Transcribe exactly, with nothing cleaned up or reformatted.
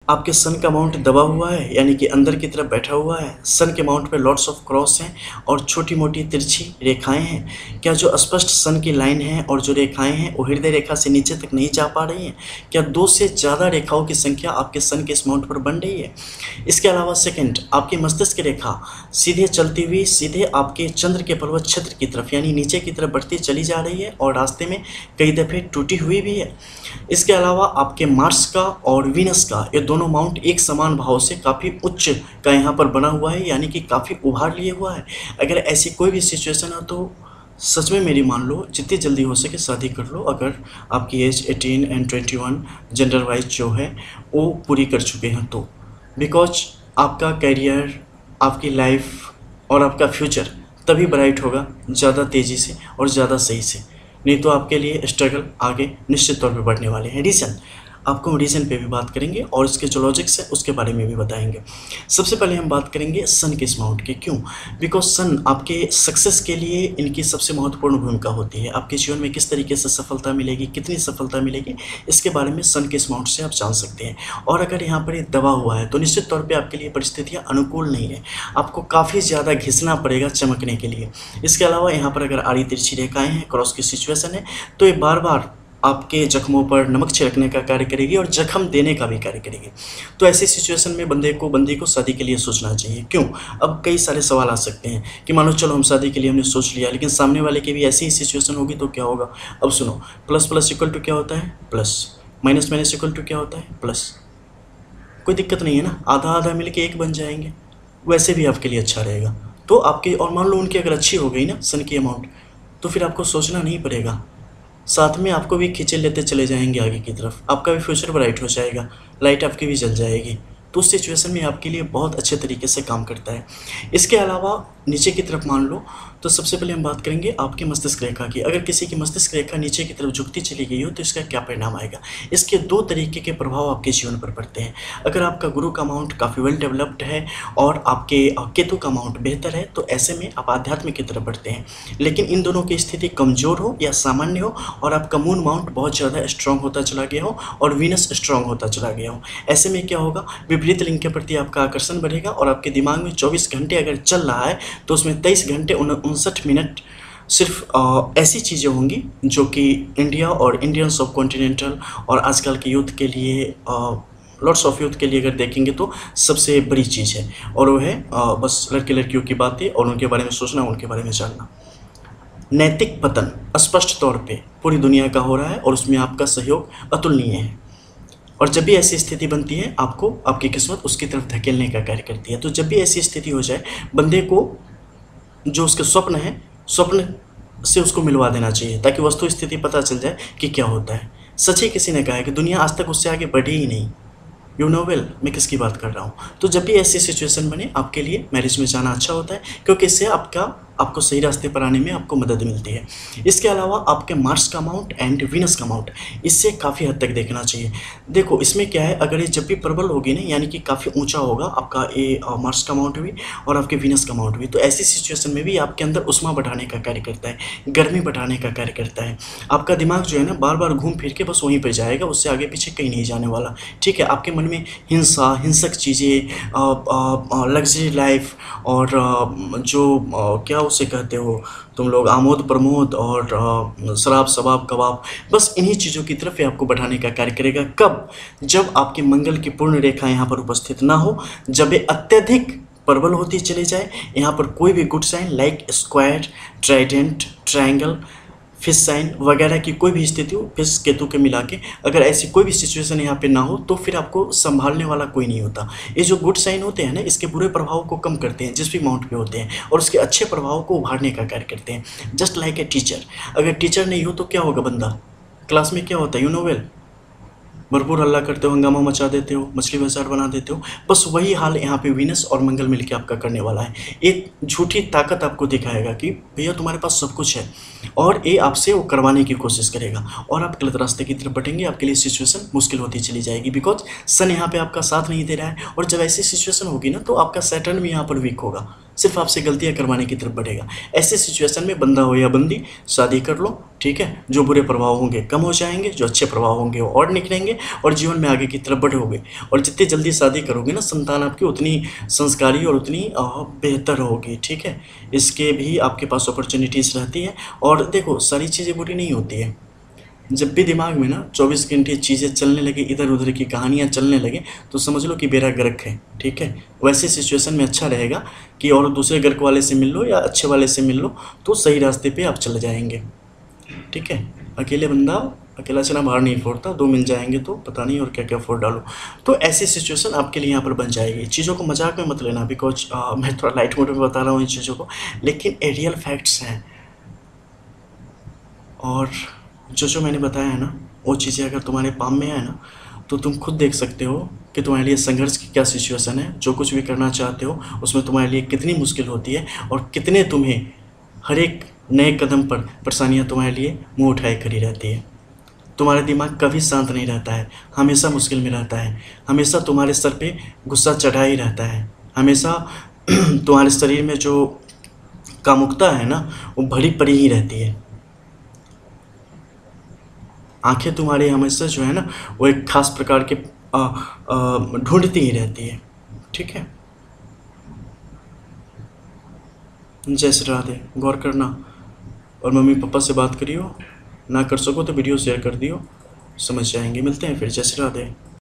आपके सन का माउंट दबा हुआ है, यानी कि अंदर की तरफ बैठा हुआ है। सन के माउंट पे लॉट्स ऑफ क्रॉस हैं और छोटी मोटी तिरछी रेखाएं हैं। क्या जो स्पष्ट सन की लाइन है और जो रेखाएं हैं वो हृदय रेखा से नीचे तक नहीं जा पा रही हैं? क्या दो से ज़्यादा रेखाओं की संख्या आपके सन के इस माउंट पर बन रही है? इसके अलावा सेकंड, आपकी मस्तिष्क की रेखा सीधे चलती हुई सीधे आपके चंद्र के पर्वत क्षेत्र की तरफ यानी नीचे की तरफ बढ़ती चली जा रही है और रास्ते में कई दफ़े टूटी हुई भी है। इसके अलावा आपके मार्स का और वीनस का ये दोनों माउंट एक समान भाव से काफ़ी उच्च का यहाँ पर बना हुआ है, यानी कि काफ़ी उभार लिए हुआ है। अगर ऐसी कोई भी सिचुएशन है तो सच में मेरी मान लो, जितनी जल्दी हो सके शादी कर लो, अगर आपकी age eighteen and twenty one gender wise जो है वो पूरी कर चुके हैं तो। बिकॉज आपका करियर, आपकी लाइफ और आपका फ्यूचर तभी ब्राइट होगा ज़्यादा तेज़ी से और ज़्यादा सही से, नहीं तो आपके लिए स्ट्रगल आगे निश्चित तौर पे बढ़ने वाले हैं। रीज़न, आपको रीज़न पे भी बात करेंगे और इसके जो लॉजिक्स है उसके बारे में भी बताएंगे। सबसे पहले हम बात करेंगे सन के इस माउंट की। क्यों? बिकॉज सन आपके सक्सेस के लिए इनकी सबसे महत्वपूर्ण भूमिका होती है। आपके जीवन में किस तरीके से सफलता मिलेगी, कितनी सफलता मिलेगी, इसके बारे में सन के इस माउंट से आप जान सकते हैं। और अगर यहाँ पर ये दबा हुआ है तो निश्चित तौर पर आपके लिए परिस्थितियाँ अनुकूल नहीं है, आपको काफ़ी ज़्यादा घिसना पड़ेगा चमकने के लिए। इसके अलावा यहाँ पर अगर आड़ी तिरछी रेखाएँ हैं, क्रॉस की सिचुएशन है, तो ये बार बार आपके जख्मों पर नमक छिड़कने का कार्य करेगी और जख्म देने का भी कार्य करेगी। तो ऐसी सिचुएशन में बंदे को बंदी को शादी के लिए सोचना चाहिए। क्यों? अब कई सारे सवाल आ सकते हैं कि मानो चलो हम शादी के लिए हमने सोच लिया, लेकिन सामने वाले की भी ऐसी ही सिचुएशन होगी तो क्या होगा? अब सुनो, प्लस प्लस इक्वल टू क्या होता है? Plus. Minus minus equal to क्या होता है? प्लस। कोई दिक्कत नहीं है ना, आधा आधा मिल के एक बन जाएंगे, वैसे भी आपके लिए अच्छा रहेगा। तो आपकी, और मान लो उनकी अगर अच्छी हो गई ना सन की अमाउंट, तो फिर आपको सोचना नहीं पड़ेगा, साथ में आपको भी खींचे लेते चले जाएंगे आगे की तरफ, आपका भी फ्यूचर ब्राइट हो जाएगा, लाइट आपकी भी जल जाएगी। तो उस सिचुएशन में आपके लिए बहुत अच्छे तरीके से काम करता है। इसके अलावा नीचे की तरफ मान लो तो सबसे पहले हम बात करेंगे आपकी मस्तिष्क रेखा की। अगर किसी की मस्तिष्क रेखा नीचे की तरफ झुकती चली गई हो तो इसका क्या परिणाम आएगा? इसके दो तरीके के प्रभाव आपके जीवन पर पड़ते हैं। अगर आपका गुरु का माउंट काफ़ी वेल डेवलप्ड है और आपके केतु का माउंट बेहतर है तो ऐसे में आप आध्यात्म की तरफ बढ़ते हैं। लेकिन इन दोनों की स्थिति कमज़ोर हो या सामान्य हो और आपका मून माउंट बहुत ज़्यादा स्ट्रांग होता चला गया हो और वीनस स्ट्रांग होता चला गया हो, ऐसे में क्या होगा? विपरीत लिंग के प्रति आपका आकर्षण बढ़ेगा और आपके दिमाग में चौबीस घंटे अगर चल रहा है तो उसमें तेईस घंटे उनसठ मिनट सिर्फ आ, ऐसी चीज़ें होंगी जो कि इंडिया और इंडियन सब कॉन्टिनेंटल और आजकल के यूथ के लिए, लॉट्स ऑफ यूथ के लिए अगर देखेंगे तो सबसे बड़ी चीज़ है, और वो है आ, बस लड़के लड़कियों की बातें और उनके बारे में सोचना, उनके बारे में जानना। नैतिक पतन स्पष्ट तौर पे पूरी दुनिया का हो रहा है और उसमें आपका सहयोग अतुलनीय है, और जब भी ऐसी स्थिति बनती है आपको आपकी किस्मत उसकी तरफ धकेलने का कार्य करती है। तो जब भी ऐसी स्थिति हो जाए, बंदे को जो उसके स्वप्न है, स्वप्न से उसको मिलवा देना चाहिए ताकि वस्तु स्थिति पता चल जाए कि क्या होता है। सच ही किसी ने कहा है कि दुनिया आज तक उससे आगे बढ़ी ही नहीं। यू नो वेल मैं किसकी बात कर रहा हूँ। तो जब भी ऐसी सिचुएशन बने आपके लिए मैरिज में जाना अच्छा होता है, क्योंकि इससे आपका आपको सही रास्ते पर आने में आपको मदद मिलती है। इसके अलावा आपके मार्स का माउंट एंड वीनस का माउंट, इससे काफ़ी हद तक देखना चाहिए। देखो इसमें क्या है, अगर ये जब भी प्रबल होगी ना, यानी कि काफ़ी ऊंचा होगा आपका ये मार्स का माउंट भी और आपके वीनस का माउंट भी, तो ऐसी सिचुएशन में भी आपके अंदर उष्मा बढ़ाने का कार्य करता है, गर्मी बढ़ाने का कार्य करता है। आपका दिमाग जो है ना बार बार घूम फिर के बस वहीं पर जाएगा, उससे आगे पीछे कहीं नहीं जाने वाला। ठीक है, आपके मन में हिंसा, हिंसक चीज़ें, लग्जरी लाइफ और जो क्या उसे कहते हो तुम लोग, आमोद प्रमोद और शराब शबाब कबाब, बस इन्हीं चीज़ों की तरफ ये आपको बढ़ाने का कार्य करेगा। कब? जब आपकी मंगल की पूर्ण रेखा यहाँ पर उपस्थित ना हो, जब ये अत्यधिक प्रबल होती चली जाए, यहाँ पर कोई भी good sign like square, trident, triangle, fish sign वगैरह की कोई भी स्थिति हो, फिश केतु के मिला के अगर ऐसी कोई भी सिचुएशन यहाँ पे ना हो तो फिर आपको संभालने वाला कोई नहीं होता। ये जो गुड साइन होते हैं ना, इसके बुरे प्रभाव को कम करते हैं जिस भी माउंट पे होते हैं, और उसके अच्छे प्रभाव को उभारने का कार्य करते हैं। जस्ट लाइक ए टीचर, अगर टीचर नहीं हो तो क्या होगा? बंदा क्लास में क्या होता है? यू नो वेल, भरपूर हल्ला करते हो, हंगामा मचा देते हो, मछली बाजार बना देते हो। बस वही हाल यहाँ पे वीनस और मंगल मिलके आपका करने वाला है। एक झूठी ताकत आपको दिखाएगा कि भैया तुम्हारे पास सब कुछ है, और ये आपसे वो करवाने की कोशिश करेगा और आप गलत रास्ते की तरफ बढ़ेंगे। आपके लिए सिचुएशन मुश्किल होती चली जाएगी, बिकॉज सन यहाँ पे आपका साथ नहीं दे रहा है। और जब ऐसी सिचुएशन होगी ना तो आपका सैटर्न भी यहाँ पर वीक होगा। सिर्फ आपसे गलतियां करवाने की तरफ बढ़ेगा। ऐसे सिचुएशन में बंदा हो या बंदी, शादी कर लो, ठीक है। जो बुरे प्रभाव होंगे कम हो जाएंगे, जो अच्छे प्रभाव होंगे वो और निकलेंगे और जीवन में आगे की तरफ बढ़ोगे। और जितनी जल्दी शादी करोगे ना, संतान आपकी उतनी संस्कारी और उतनी अ, बेहतर होगी, ठीक है। इसके भी आपके पास अपॉर्चुनिटीज़ रहती है। और देखो, सारी चीज़ें बुरी नहीं होती है। जब भी दिमाग में ना चौबीस घंटे चीज़ें चलने लगे, इधर उधर की कहानियाँ चलने लगे, तो समझ लो कि बेड़ा गर्क है, ठीक है। वैसे सिचुएशन में अच्छा रहेगा कि और दूसरे गर्क वाले से मिल लो या अच्छे वाले से मिल लो, तो सही रास्ते पे आप चले जाएंगे, ठीक है। अकेले बंदा अकेला चना बाहर नहीं फोड़ता, दो मिल जाएंगे तो पता नहीं और क्या क्या फोड़ डालो। तो ऐसी सिचुएशन आपके लिए यहाँ पर बन जाएगी। चीज़ों को मजाक में मत लेना, बिकॉज मैं थोड़ा लाइट मोड में बता रहा हूँ इन चीज़ों को, लेकिन ये रियल फैक्ट्स हैं। और जो जो मैंने बताया है ना, वो चीज़ें अगर तुम्हारे पाम में है ना, तो तुम खुद देख सकते हो कि तुम्हारे लिए संघर्ष की क्या सिचुएशन है। जो कुछ भी करना चाहते हो उसमें तुम्हारे लिए कितनी मुश्किल होती है और कितने तुम्हें हर एक नए कदम पर परेशानियाँ तुम्हारे लिए मुँह उठाए खड़ी रहती है। तुम्हारा दिमाग कभी शांत नहीं रहता है, हमेशा मुश्किल में रहता है, हमेशा तुम्हारे सर पे गुस्सा चढ़ा ही रहता है, हमेशा तुम्हारे शरीर में जो कामुकता है ना, वो भरी पड़ी ही रहती है। आंखें तुम्हारी हमेशा जो है ना, वो एक खास प्रकार के ढूंढती ही रहती है, ठीक है। जय श्री राधे। गौर करना और मम्मी पापा से बात करियो, ना कर सको तो वीडियो शेयर कर दियो, समझ जाएंगे। मिलते हैं फिर। जय श्री राधे।